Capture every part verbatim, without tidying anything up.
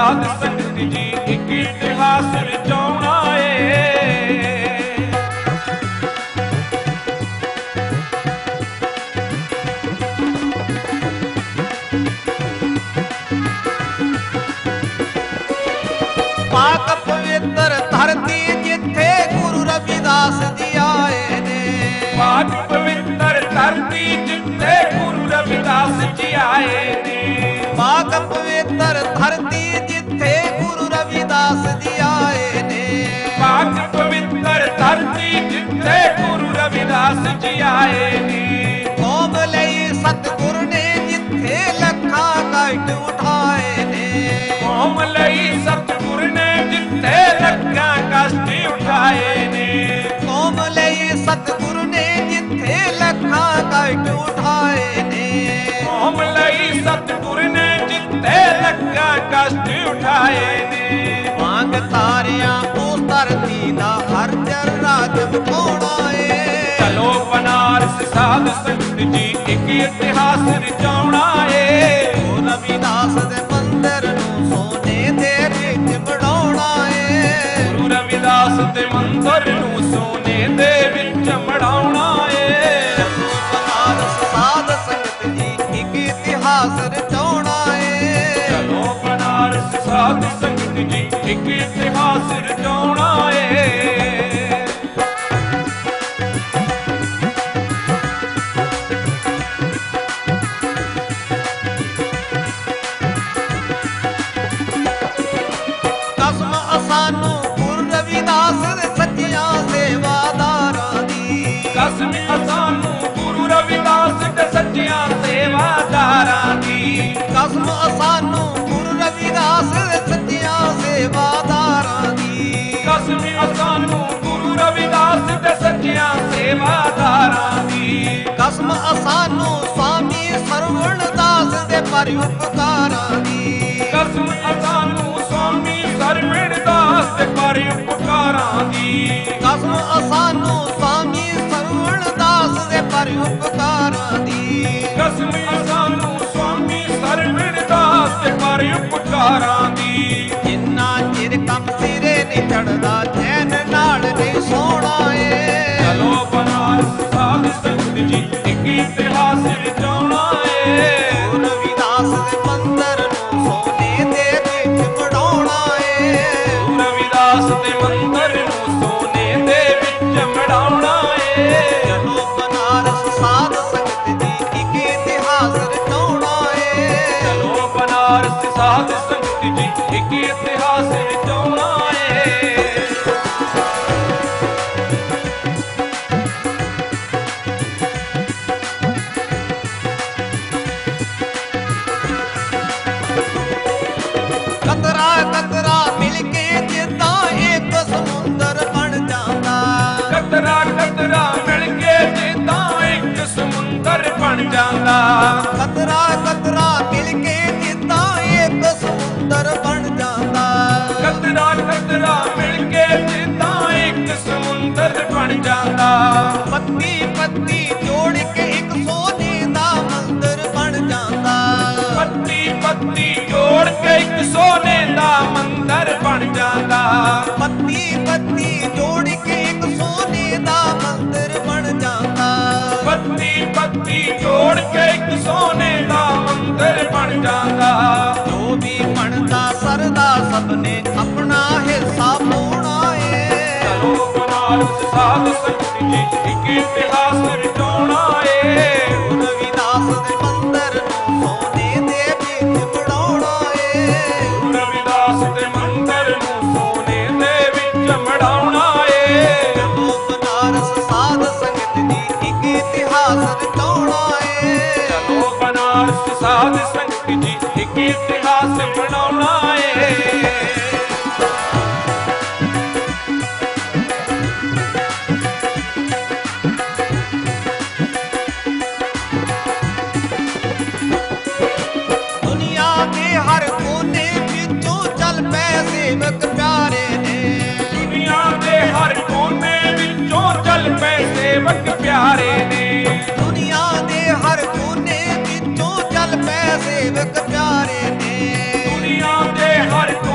साध संगत जी एक इतिहास रचाउणा है। पाक पवित्र धरती जिथे गुरु रविदास जी आए ने। पाक पवित्र धरती जिथे गुरु रविदास जी आए ने। पाक पवित्र धरती जिथे गुरु रविदास जी आए ने। पाक पवित्र धरती जिथे गुरु रविदास जी आए ने। कौम लई सतगुरु ने जिथे लखा कष्ट उठाए ने। कौम लई सतगुरु ने जिथे लखा कष्ट उठाए ने। कौम लई सतगुरु ने जिथे लखा कष्ट उठाए ने। कौम लई सतगुरु ने जिथे लखा कष्ट उठाए ने। मांग तारिया उस धरती दा हर जर्रा चमकाउणा है। चलो बनारस साध संगत जी एक इतिहास रचाउणा है। गुरु रविदास दे मंदिर नूं सोने दे विच मढ़ाउणा है। गुरु रविदास दे मंदिर नूं सोने दे विच मढ़ाउणा है। बनारस साध संगत जी एक इतिहास रचाउणा है। चलो बनारस साध संगत जी एक इतिहास रचाउणा है। कसम असानू गुरु रविदास दे सच्चियां सेवादारां दी। कसम असानू गुरु रविदास दे सच्चियां सेवादारां दी। कसम असानू गुरु रविदास दे सच्चियां सेवादारां दी। कसम असानू गुरु रविदास दे सच्चियां सेवादारां दी। कसम असानू स्वामी सरवण दास दे परोपकारां दी। कसम असानू स्वामी सरवण दास दे परोपकारां दी। कसम असानू स्वामी सरवण दास दे परोपकारां दी। कसम असानू स्वामी सरवण दास दे परोपकारां दी। जिन्ना चिर कम सिरे नहीं चढ़दा चैन नाल नहीं सोना है। चलो बनारस साध संगत जी एक इतिहास रचाउणा है। गुरु रविदास दे मंदिर नूं सोने दे विच मढ़ाउणा है। गुरु रविदास दे मंदिर नूं सोने दे विच मढ़ाउणा है। चलो बनारस साध संगत जी एक इतिहास रचाउणा है। चलो बनारस साध संगत जी एक इतिहास रचाउणा है। कतरा कतरा मिलके जिद्दां एक समुंदर बन जांदा। कतरा कतरा मिल के जिद्दां एक समुंदर बन जांदा। कतरा कतरा मिलके जिद्दां एक समुंदर बन जांदा। कतरा कतरा मिल के जिद्दां एक समुंदर बन जांदा। पत्ती पत्ती जोड़ के एक सोने दा मंदिर बन जांदा। पत्ती पत्ती जोड़ के एक सोने दा मंदिर बन जांदा। पत्ती पत्ती जोड़ के एक सोने दा मंदिर बन जांदा। पत्ती पत्ती जोड़ के एक सोने दा मंदिर बन जांदा। जो भी बनदा सरदा सबने अपना हिस्सा पाउणा है। चलो बनारस साध संगत जी एक इतिहास रचाउणा है। गुरु रविदास दे मंदिर नूं सोने दे विच मढ़ाउणा है। गुरु रविदास दे मंदिर नूं सोने दे विच मढ़ाउणा है। चलो बनारस साध संगत जी एक इतिहास रचाउणा है। चलो बनारस साध संगत जी एक इतिहास बनाउणा है। दुनिया के हर कोने विचों चल पै सेवक प्यारे ने। दुनिया दे हर कोने विचों चल पे सेवक प्यारे ने। दुनिया दे हर कोने विचों चल पै सेवक प्यारे ने। दुनिया दे हर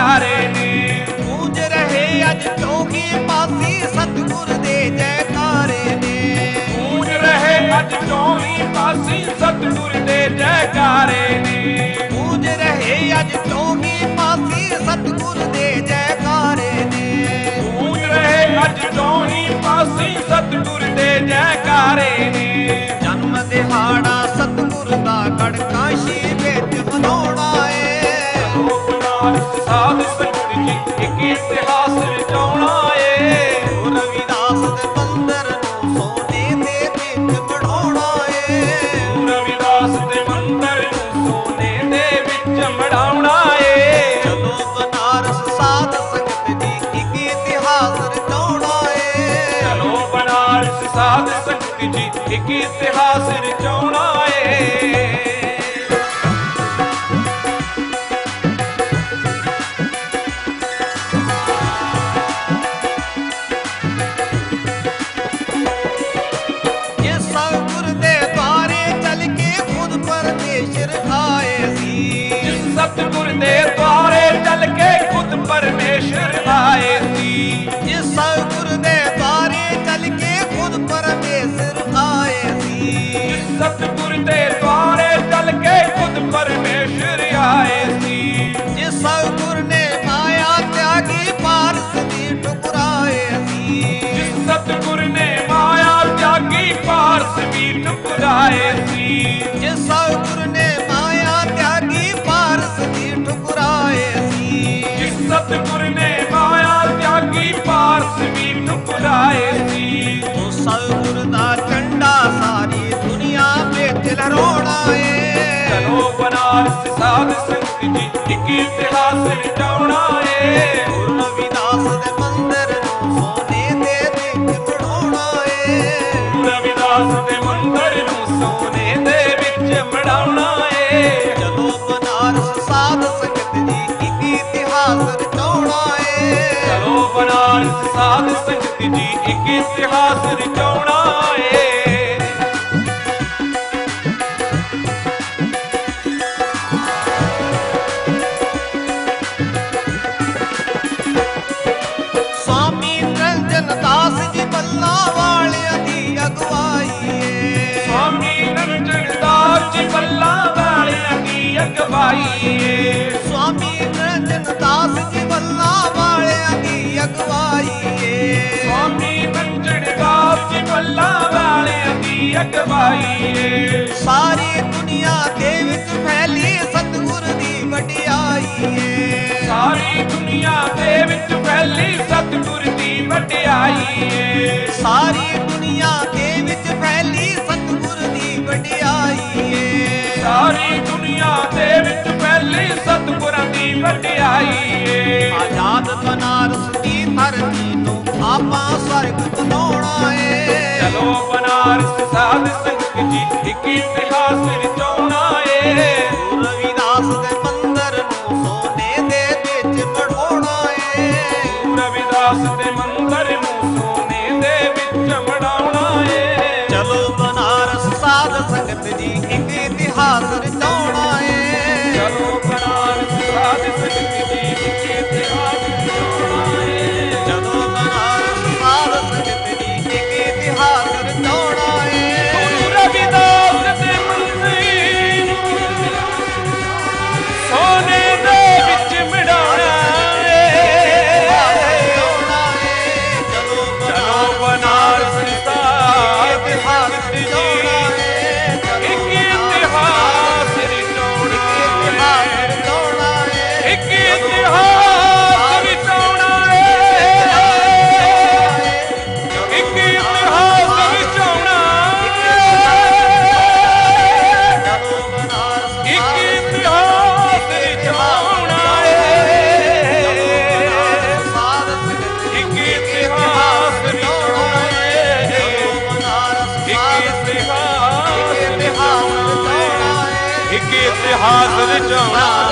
ਪਿਆਰੇ ਨੇ। ਗੂੰਜ ਰਹੇ ਅੱਜ ਚੌਕੀ ਪਾਸੀ ਸਤਿਗੁਰ ਦੇ ਜੈਕਾਰੇ ਨੇ। ਗੂੰਜ ਰਹੇ ਅੱਜ ਚੌਵੀਂ ਪਾਸੀ ਸਤਿਗੁਰ ਦੇ ਜੈਕਾਰੇ ਨੇ। ਗੂੰਜ ਰਹੇ ਅੱਜ ਚੌਕੀ ਪਾਸੀ ਸਤਿਗੁਰ ਦੇ ਜੈਕਾਰੇ ਨੇ। ਗੂੰਜ ਰਹੇ ਅੱਜ ਚੌਵੀਂ ਪਾਸੀ ਸਤਿਗੁਰ ਦੇ ਜੈਕਾਰੇ ਨੇ। ਜਨਮ ਦਿਹਾੜਾ ਸਤਿਗੁਰ ਦਾ ਕੜਕਾਸ਼ੀ ਵਿੱਚ ਮਨਾਉਣਾ ਏ। ਚਲੋ ਬਨਾਰਸ ਸਾਧ ਸੰਗਤ ਜੀ ਇੱਕ ਇਤਿਹਾਸ ਰਚਾਉਣਾ ਏ। ਗੁਰੂ ਰਵਿਦਾਸ ਦੇ ਮੰਦਰ ਨੂੰ ਸੋਨੇ ਦੇ ਵਿੱਚ ਮੜਾਉਣਾ ਏ। ਰਵਿਦਾਸ ਦੇ ਮੰਦਰ ਨੂੰ ਸੋਨੇ ਦੇ ਵਿੱਚ ਮੜਾਉਣਾ ਏ। ਚਲੋ ਬਨਾਰਸ ਸਾਧ ਸੰਗਤ ਜੀ ਇੱਕ ਇਤਿਹਾਸ ਰਚਾਉਣਾ ਏ। ਚਲੋ ਬਨਾਰਸ ਸਾਧ ਸੰਗਤ ਜੀ ਇੱਕ ਇਤਿਹਾਸ ਰਚਾਉਣਾ ਏ। ਜਿਸ ਸਤਿਗੁਰ ਦੇ ਦੁਆਰੇ ਚੱਲ ਕੇ ਖੁਦ ਪਰਮੇਸ਼ਰ ਆਏ ਸੀ। ਜਿਸ ਸਤਿਗੁਰ ਦੇ ਦੁਆਰੇ ਚੱਲ ਕੇ ਖੁਦ ਪਰਮੇਸ਼ਰ ਆਏ ਸੀ। ਜਿਸ ਸਤਿਗੁਰ ਦੇ ਦੁਆਰੇ ਚੱਲ ਕੇ ਖੁਦ ਪਰਮੇਸ਼ਰ ਆਏ ਸੀ। ਜਿਸ ਸਤਿਗੁਰ ਦੇ ਦੁਆਰੇ ਚੱਲ ਕੇ ਖੁਦ ਪਰਮੇਸ਼ਰ ਆਏ ਸੀ। ਜਿਸ ਸਤਿਗੁਰ ਨੇ ਮਾਇਆ ਤਿਆਗੀ ਪਾਰਸ ਦੀ ਠੁਕਰਾਏ ਸੀ। ਜਿਸ ਸਤਿਗੁਰ ਨੇ ਮਾਇਆ ਤਿਆਗੀ ਪਾਰਸ ਵੀ ਠੁਕਰਾਏ ਸੀ। ਜਿਸ ਸਤਿਗੁਰ ਨੇ ਮਾਇਆ ਤਿਆਗੀ ਪਾਰਸ ਦੀ ਠੁਕਰਾਏ ਸੀ। ਜਿਸ ਸਤਿਗੁਰ ਨੇ ਮਾਇਆ ਤਿਆਗੀ ਪਾਰਸ ਵੀ ਠੁਕਰਾਏ ਸੀ। ਉਸ ਸਤਿਗੁਰ ਦਾ ਝੰਡਾ ਸਾਰੀ ਦੁਨੀਆ ਵਿੱਚ ਲਹਿਰਾਉਣਾ ਏ। ਚਲੋ ਬਨਾਰਸ ਸਾਧ ਸੰਗਤ ਜੀ ਇੱਕ ਇਤਿਹਾਸ ਰਚਾਉਣਾ ਏ। ਗੁਰੂ ਰਵਿਦਾਸ ਦੇ ਮੰਦਰ ਨੂੰ ਸੋਨੇ ਦੇ ਵਿੱਚ ਮੜਾਉਣਾ ਏ। ਰਵਿਦਾਸ ਦੇ ਮੰਦਰ ਨੂੰ ਸੋਨੇ ਦੇ ਵਿੱਚ ਮੜਾਉਣਾ ਏ। ਜਦੋਂ ਬਨਾਰਸ ਸਾਧ ਸੰਗਤ ਜੀ ਇੱਕ ਇਤਿਹਾਸ ਰਚਾਉਣਾ ਏ। ਚਲੋ ਬਨਾਰਸ ਸਾਧ ਸੰਗਤ ਜੀ ਇੱਕ ਇਤਿਹਾਸ ਰਚਾਉਣਾ ਏ। ਸਵਾਮੀ ਨਿਰੰਜਨ ਦਾਸ ਜੀ ਬੱਲਾ ਵਾਲਿਆਂ ਦੀ ਅਗਵਾਈ ਏ। ਸਵਾਮੀ ਨਿਰੰਜਨ ਦਾਸ ਜੀ ਬੱਲਾ ਵਾਲਿਆਂ ਦੀ ਅਗਵਾਈ ਏ। ਸਵਾਮੀ ਨਿਰੰਜਨ ਦਾਸ ਜੀ ਬੱਲਾ ਵਾਲਿਆਂ ਦੀ ਅਗਵਾਈ ਏ। ਸਵਾਮੀ ਨਿਰੰਜਨ ਦਾਸ ਜੀ ਬੱਲਾ ਵਾਲਿਆਂ ਦੀ ਅਗਵਾਈ ਏ। ਸਾਰੀ ਦੁਨੀਆ ਦੇ ਵਿੱਚ ਫੈਲੀ ਸਤਿਗੁਰ ਦੀ ਵਡਿਆਈ ਏ। ਸਾਰੀ ਦੁਨੀਆ ਦੇ ਵਿੱਚ ਫੈਲੀ ਸਤਿਗੁਰ ਦੀ ਵਡਿਆਈ ਏ। ਸਾਰੀ ਦੁਨੀਆ ਦੇ ਵਿੱਚ ਫੈਲੀ ਸਤਿਗੁਰ ਦੀ ਵਡਿਆਈ ਏ। ਸਾਰੀ ਦੁਨੀਆ ਦੇ ਵਿੱਚ ਫੈਲੀ ਸਤਿਗੁਰਾਂ ਦੀ ਵਡਿਆਈ ਏ। ਆਜ਼ਾਦ ਬਨਾਰਸ ਦੀ ਧਰਤੀ ਨੂੰ ਆਪਾਂ ਸਵਰਗ ਬਣਾਉਣਾ ਏ। ਚਲੋ ਬਨਾਰਸ ਸਾਧ ਸੰਗਤ ਜੀ ਇੱਕ ਇਤਿਹਾਸ ਰਚਾਉਣਾ ਏ। ਗੁਰੂ ਰਵਿਦਾਸ ਦੇ ਮੰਦਰ ਨੂੰ ਸੋਨੇ ਦੇ ਵਿੱਚ ਮੜਾਉਣਾ ਏ। ਰਵਿਦਾਸ ਦੇ ਮੰਦਰ ਨੂੰ ਸੋਨੇ ਦੇ ਵਿੱਚ ਮੜਾਉਣਾ ਏ। ਚਲੋ ਬਨਾਰਸ ਸਾਧ ਸੰਗਤ ਜੀ ਇੱਕ ਇਤਿਹਾਸ ਰਚਾਉਣਾ ਏ। ਚਲੋ ਬਨਾਰਸ ਸਾਧ ਸੰਗਤ ਜੀ ਇੱਕ ਇਤਿਹਾਸ ਰਚਾਉਣਾ ਏ। ਜਦੋਂ ਬਨਾਰਸ ਸਾਧ ਸੰਗਤ ਜੀ ਇੱਕ ਇਤਿਹਾਸ ਰਚਾਉਣਾ ਏ। ਗੁਰੂ ਰਵਿਦਾਸ ਦੇ ਮੰਦਰ ਸੋਨੇ ਦੇ ਵਿੱਚ ਮੜਾਉਣਾ ਏ। ਚਲੋ ਚਲੋ ਬਨਾਰਸ ਸਾਧ ਇਤਿਹਾਸ ਸੰਗਤ ਰਚਾਉਣਾ ਜੀ ਏ। ਇੱਕ ਇਤਿਹਾਸ ਰਚਾਉਣਾ ਏ। ਇੱਕ ਇਤਿਹਾਸ ਰਚਾਉਣਾ ਏ। ਇੱਕ ਇਤਿਹਾਸ ਰਚਾਉਣਾ ਏ। ਇੱਕ ਇਤਿਹਾਸ ਰਚਾਉਣਾ ਏ। ਇੱਕ ਇਤਿਹਾਸ ਰਚਾਉਣਾ ਏ। ਇੱਕ ਇਤਿਹਾਸ ਰਚਾਉਣਾ ਏ। ਇੱਕ ਇਤਿਹਾਸ ਰਚਾਉਣਾ